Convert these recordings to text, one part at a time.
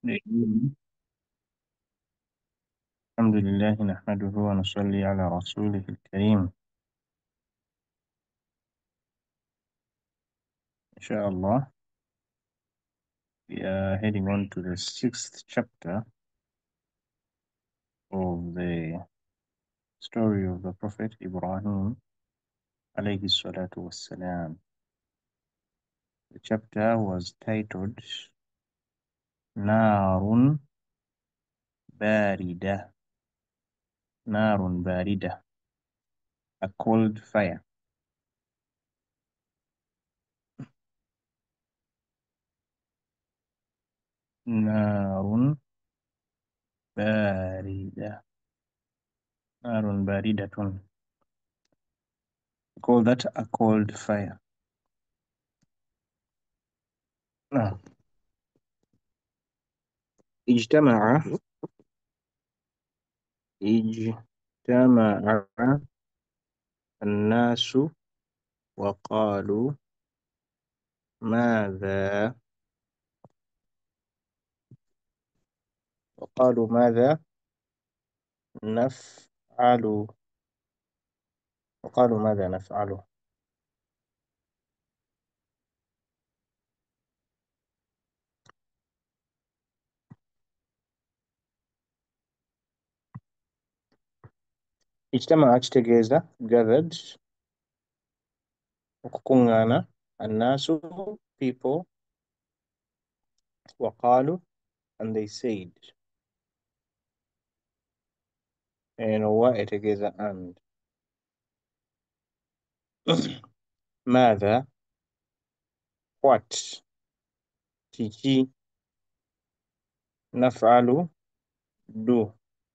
الحمد لله نحمده ونصلي على رسوله الكريم إن شاء الله. We are heading on to the sixth chapter of the story of the Prophet Ibrahim alayhi salatu wassalam. The chapter was titled Narun Barida. Narun Barida, a cold fire. Narun Barida. Narun Baridatun. Call that a cold fire. Now, اجتمع الناس وقالوا ماذا نفعل وقالوا ماذا نفعل. اجتمع together, gathered, okukungana, الناس, people, وقالوا, and they said, and what together and ماذا, what, kiki, نفعل, do.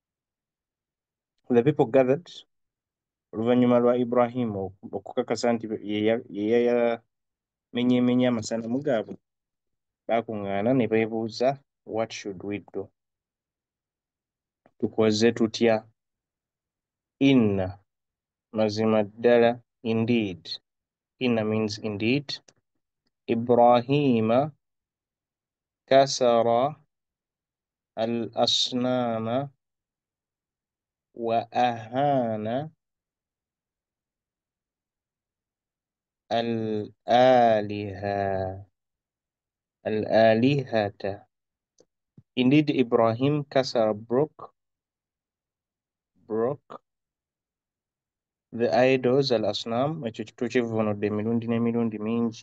The people gathered oluvannyuma lwa Ibrahim okukakasa nti ye yamenyeemenya amasanamu gaabwe, baakuŋŋaana ne beebuuza what should we do, tukoze tutya. Inna, mazima ddala, indeed. Inna means indeed. Ibrahima kasara al asnama wa ahana al alihata. Indeed, Ibrahim kasara broke the idols al asnam, ekyo tukivunudde emirundi n'emirundi mingi.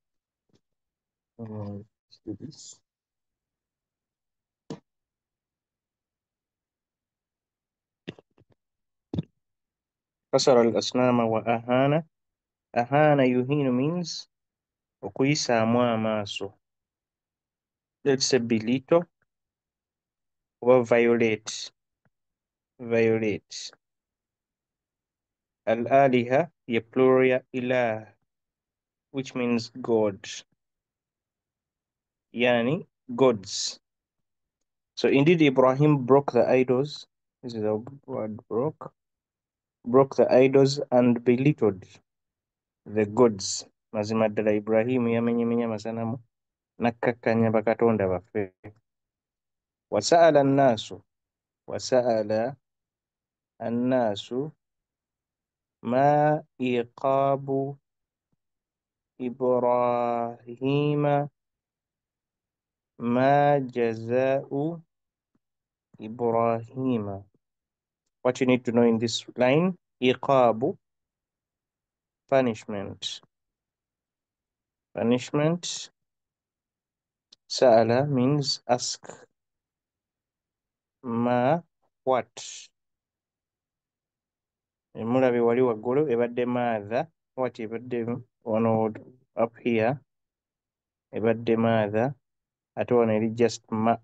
Kasara al asnama wa ahana. Ahana yuhinu means okuyisaamu amaaso. Let's say belittle or violate. Al-aliha, ye plural ilah, which means God. Yani, gods. So indeed, Ibrahim broke the idols. This is the word broke. Broke the idols and belittled the gods. Mazima ddala Ibrahim yamenyemenya masanamu nakkakkanya bakatonda baffe. Wasa'ala annaasu ma iqaabu Ibrahima, ma jaza'u Ibrahima. What you need to know in this line, iqabu, punishment. Sa'ala means ask. Ma, what. Mulabe wali waggulu ebadde maatha, what ebadde ono up here ebadde maatha, ate wano eri just ma.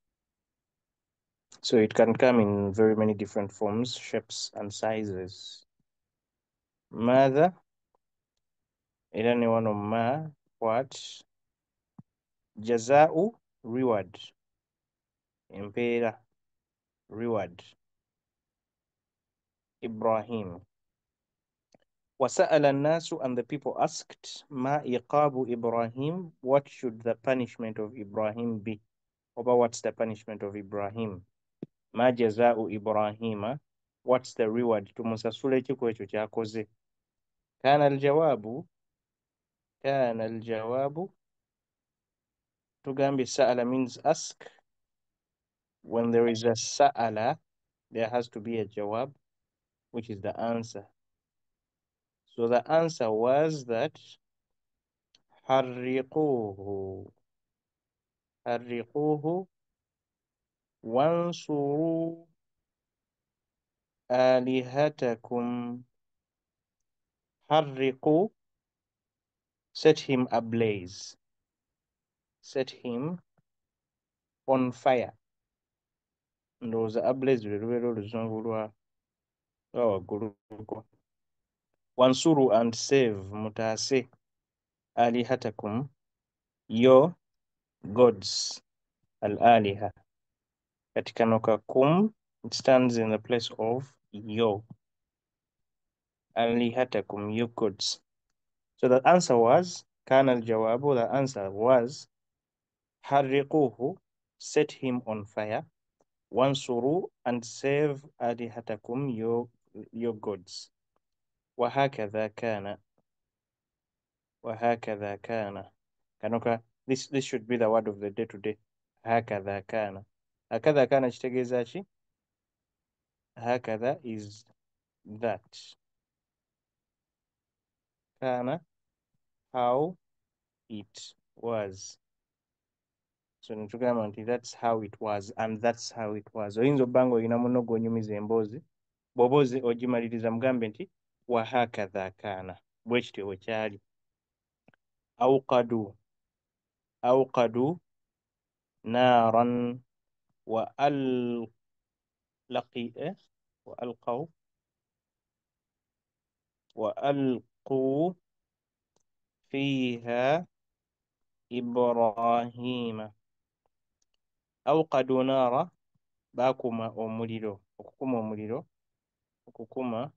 So it can come in very many different forms, shapes and sizes. Maatha era ne wano ma, what. Jaza'u, reward. Empeera, reward. Ibrahim. Wasa'ala an-nasu, and the people asked, ma iqabu Ibrahim, what should the punishment of Ibrahim be? Over what's the punishment of Ibrahim? Ma jazau Ibrahima, what's the reward? Tumusasule ki kwekyo kyakoze? Kana aljawabu, tugambye sa'ala means ask. When there is a sa'ala, there has to be a jawab, which is the answer. So the answer was that harriquhu, harriquhu wansuru alihatakum. Harriqu, set him ablaze, set him on fire. Ndowooza ablaze lwe lubeera oluzungu lwa wagguluko. Wansuru and save, mutaase, alihatakum, your gods, al-aliha. Kati kano ka kum, it stands in the place of yo. Alihatakum, your gods. So the answer was, kana al-jawabu, the answer was, harriquhu, set him on fire, wansuru, and save alihatakum, your gods. وهكذا كان, وهكذا كان. Kanoka, this should be the word of the day today. هكذا كان. هكذا كان kitegeeza ki? هكذا is that. Kana, how it was. So netugamba nti that's how it was and that's how it was. Oyinza obba ng'olina munno gw'onyumiza emboozi, bw'oba ogimaliriza mugambe nti wahakadha kaana, bwe kityo bwe kyali. Awqadu naaran wa alquu fiha Ibrahima. Awqadu naara, baakuma omuliro, okukuma omuliro, okukuma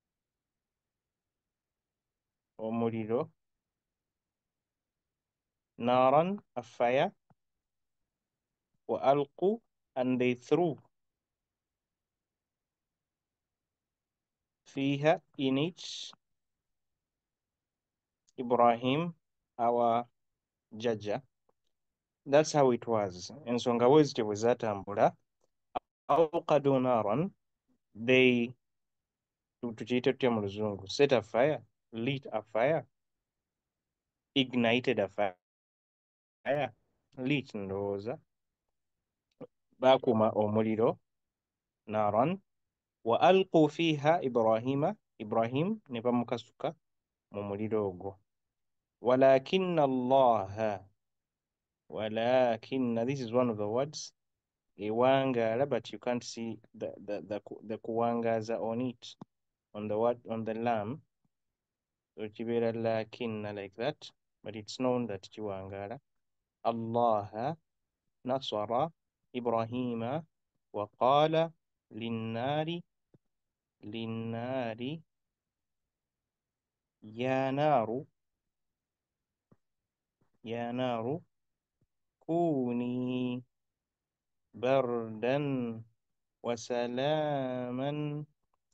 omuliro, naaran, a fire, wa alqu, and they threw, fiha, in it, Ibrahim, our judge. That's how it was. Ensonga bwezityo bwe zaatambula. Awqadu naaran, they, tukiyite tutya mu luzungu, set a fire, lit a fire, ignited a fire, lit ndowooza, baakuma omuliro, naaran, wa alqu fiha Ibrahima, Ibrahim ne bamukasuka mu muliro ogwo. Walakinna Allaha, walakinna, this is one of the words, ewangaala, but you can't see the kuwangaza on it, on the word, on the lam. So kibeera lakinna like that, but it's known that kiwangaala. Allah nasara Ibrahima wa qala linnari ya naru kuni bardan wa salaman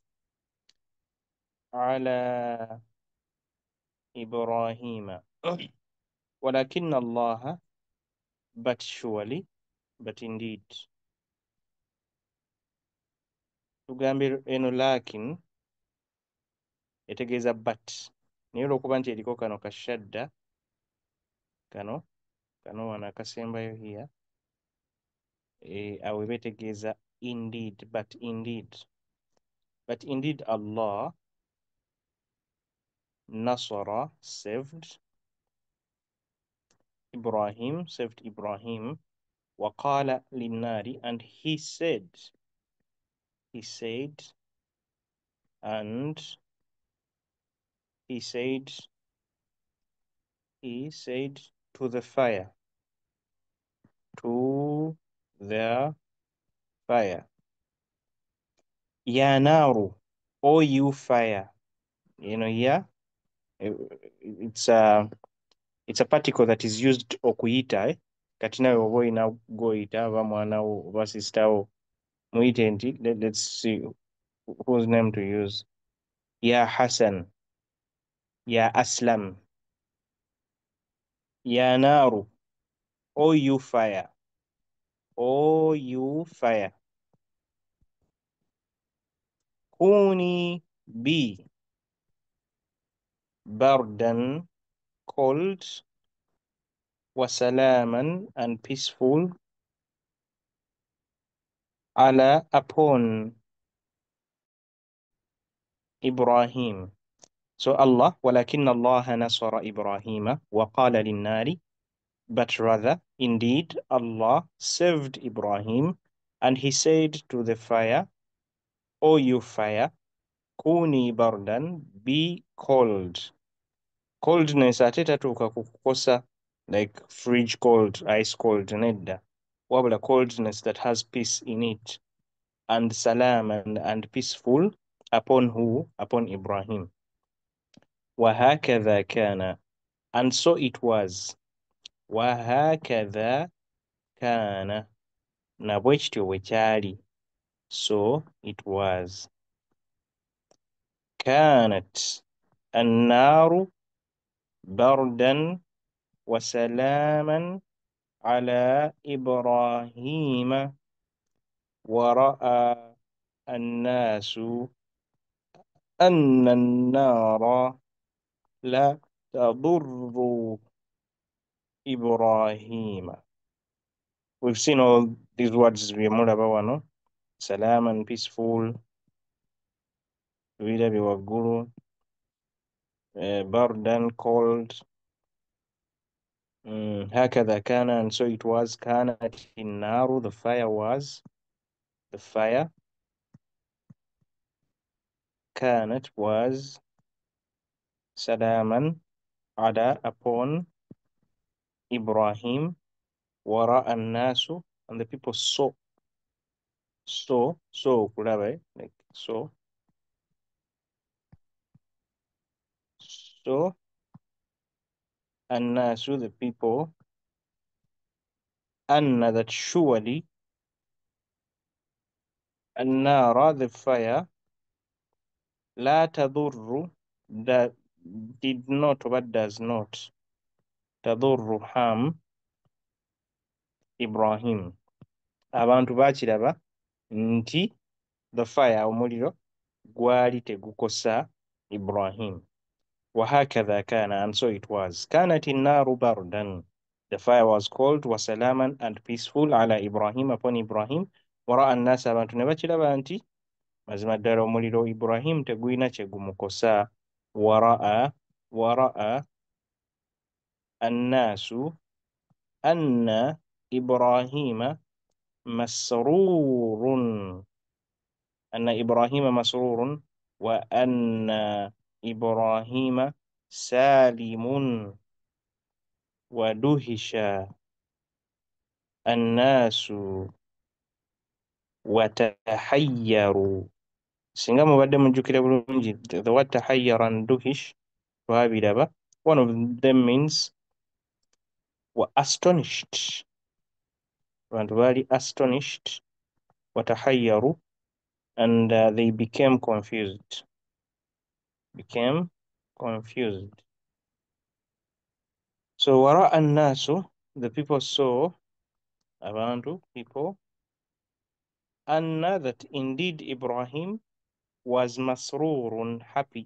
ala Ibrahima. Walakinna Allah, but surely, but indeed. Tugambe eno lakin etegeeza but, naye olw'okuba nti eriko kano kashadda, kano wano akasembayo here, awo eba etegeeza indeed, but indeed Allah nasara, saved Ibrahim, waqala linnari, and he said to the fire, ya naru, O you fire. You know, yeah, it's a particle that is used okuyita, kati nawe oba olina gw'oyita oba mwanawo oba sisitawo muyite nti let's see whose name to use. Ya Hasan, ya Aslam, ya Naru, o you fire, o you fire. Kuni be bardan cold, wasalaman and peaceful, ala upon Ibrahim. So Allah, ولكن الله نصر إبراهيم وقال للنار, but rather, indeed, Allah saved Ibrahim and he said to the fire, O you fire, kuni bardan, be cold. Coldness ate tatuuka kukukosa like fridge cold, ice cold, nedda. Wabula coldness that has peace in it. And salam and peaceful upon who? Upon Ibrahim. وَهَكَذَا كَانَ, and so it was. وَهَكَذَا كَانَ, na bwe kityo bwe kyali. So it was. كانت النار بردا وسلاما على إبراهيم ورأى الناس أن النار لا تضر إبراهيم. We've seen all these words byemulaba wano. Salam and peaceful. Vile biwaguru. Bardan cold. هكذا كان, and so it was. كانت النار, the fire was. The fire كانت was. Salaman على upon Ibrahim. ورأى الناس, and the people saw. Kulaba, like so. So الناس, the people, أن, that surely, النار, the fire, لا تضر, that did not, but does not, تضر, harm, Ibrahim. Abantu bakiraba nti the fire, omuliro, gwali tegukosa Ibrahim. وهكذا كان, and so it was. كانت النار بردا, the fire was cold, وسلاما and peaceful, على Ibrahim, upon Ibrahim. ورأى الناس, abantu ne bakiraba nti mazima ddala omuliro Ibrahim tegulina kye gumukosa. ورأى الناس أن إبراهيم مسرور, أن إبراهيم مسرور, وأن إبراهيم سالم, ودهش الناس وتحيروا. Singa mubadde mujjukira bulungi, the word tahayyara and duhish twabiraba. One of them means were astonished. Abantu baali astonished, watahayyaru, and they became confused. Became confused. So wara an-nasu, the people saw, abantu, people, anna, that indeed Ibrahim was masrurun, happy,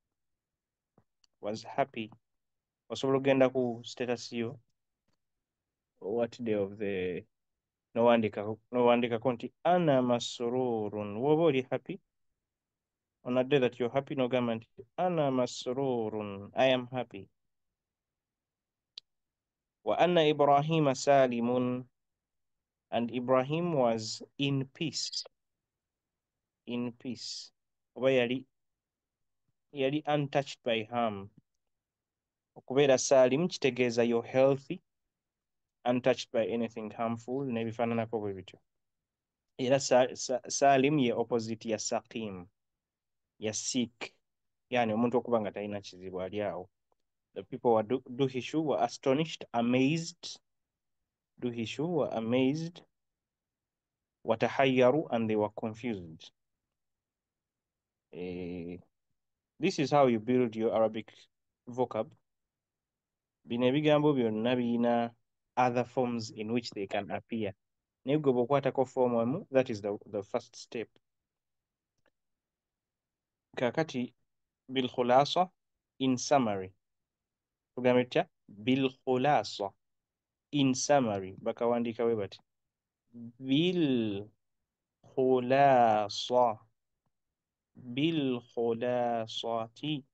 was happy. Osobola ogenda ku status yo, what day of the, nowandikako nti ana masrurun, woba oli happy on a day that you're happy, nogamba nti ana masrurun, I am happy. Wa anna Ibrahima salimun, and Ibrahim was in peace. In peace. Oba yali untouched by harm. Okubeera salim kitegeeza you're healthy, untouched by anything harmful, n'ebifaananako bwe bityo. Era salim ye opposite ya saqim, ya sick, yani omuntu okuba nga talina kizibu ali awo. The people were duhishu, were astonished, amazed, duhishu were amazed, watahayyaru, and they were confused. This is how you build your Arabic vocab. Bino ebigambo byonna birina other forms in which they can appear. Naye gwe bw'okwatako form emu, that is the first step. Kakati bilkhulasa, in summary. Tugambe tutya? Bilkhulasa, in summary. Bakawandiika bwe bati. Bilkhulasa. Bilkhulasati.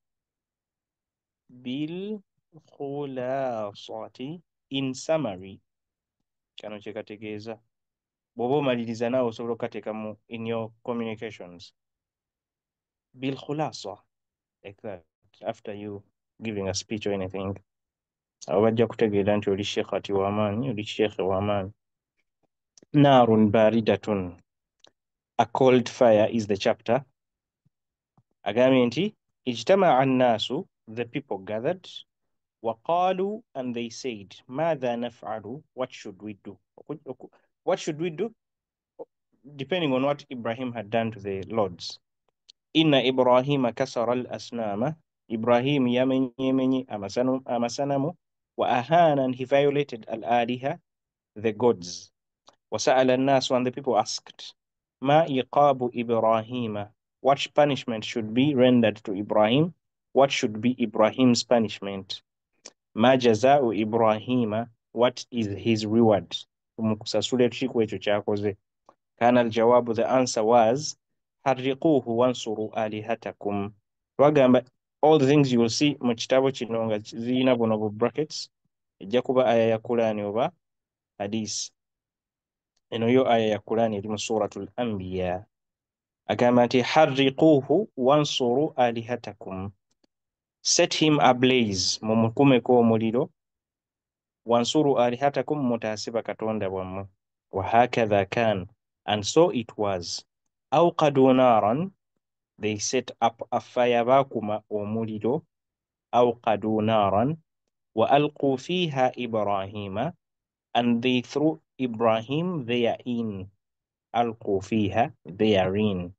Bilkhulasati, in summary. Kano kye kategeeza. Bw'oba omaliriza naawe osobola okukateeka mu in your communications. Bilkhulasa, like that, after you giving a speech or anything. Abo bajja kutegeera nti oli shekhati w'amaanyi, oli shekhe w'amaanyi. Narun baridatun. A cold fire is the chapter. Agambye nti ijtama'a an-nasu, the people gathered. وقالوا, and they said, ماذا نفعل, what should we do? What should we do? Depending on what Ibrahim had done to the lords. Inna Ibrahim kasara al-asnama. Ibrahim yamenyi amasanamu. Wa ahana, and he violated al-aliha, the gods. Wasa'ala an-nas, and the people asked, Ma iqabu Ibrahim, what punishment should be rendered to Ibrahim? What should be Ibrahim's punishment? Ma jaza'u Ibrahima, what is his reward? Mukusasula ekikiiko ekyo kyakoze. Kana al-jawabu, the answer was, harriquhu wansuru alihatakum. Twagamba all the things you will see mu kitabo kino nga zirina buno bu brackets, ejja kuba aya ya Qur'ani oba hadith. Eno yo aya ya Qur'ani eri mu suratul Anbiya. Agamba nti harriquhu wansuru alihatakum. Set him ablaze, mumukumeko omuliro. Wansuru alihatakum, mutaase bakatonda bwammwe. Wahakadha kan, and so it was. Awqadu naran, they set up a fire, bakuma omuliro. Awqadu naran. Wa alqu fiha Ibrahima, and they threw Ibrahim therein. Alqu fiha, therein.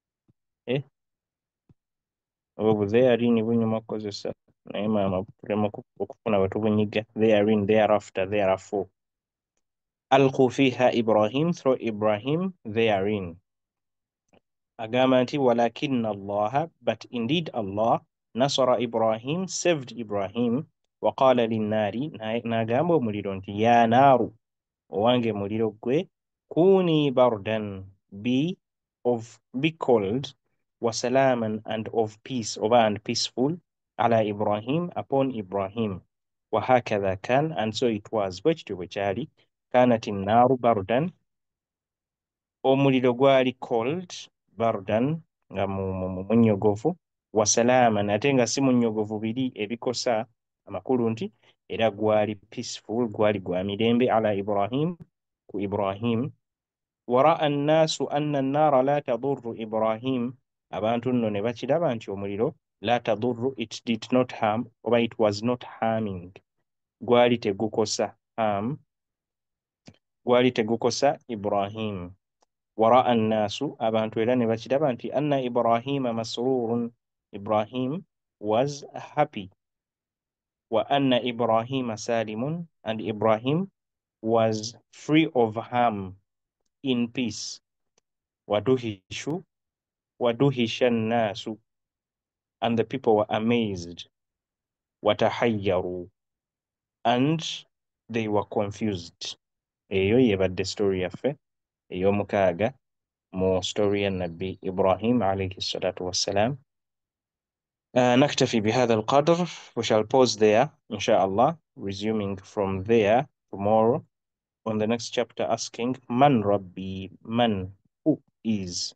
Obu therein bunyuma kukozesa. Naye maama tulema okufuna wetubunyiga. Therein, thereafter, therefore. Alqu fiha Ibrahim, throw Ibrahim therein. Agamba nti walakinna Allah, but indeed Allah, nasara Ibrahim, saved Ibrahim. Waqala linnari, n'agamba omuliro nti ya naaru, owange muliro gwe, kuni bardan, be cold, wasalaman, and of peace, oba and peaceful, ala Ibrahim, upon Ibrahim. Wahakadha kan, and so it was. Bwekityo bwe kyali. Kanat naaru bardan, omuliro gwali cold, bardan, nga munyogovu, wasalaman, ate nga si munyogovu biri ebikosa, amakulu nti era gwali peaceful, gwali gwa mirembe, ala Ibrahim, ku Ibrahim. Waraa annaasu anna an-naara la tadurru Ibrahim, abantu nno ne bakiraba nti omuliro la tadurru, it did not harm, oba it was not harming, gwali tegukosa harm, gwali tegukosa Ibrahim. Waraa annaasu, abantu era ne bakiraba nti anna Ibrahima masrurun, Ibrahim was happy. Wa anna Ibrahima salimun, and Ibrahim was free of harm, in peace. Waduhisha an-nasu, and the people were amazed. Watahayyaru, and they were confused. Eyo yebadde story yaffe ey'omukaaga mu story ya Nabbi Ibrahim alayhi salatu wassalam. نكتفي بهذا القدر. We shall pause there, inshallah, resuming from there tomorrow on the next chapter, asking Man Rabbi, man, who is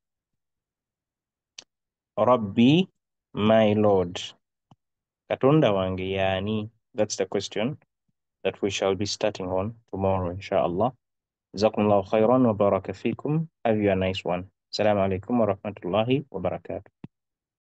Rabbi, my Lord. Katonda wange yani. That's the question that we shall be starting on tomorrow, inshallah. Jazakumullahu khairan wa baraka fikum. Have you a nice one. Assalamu alaikum wa rahmatullahi wa barakatuh.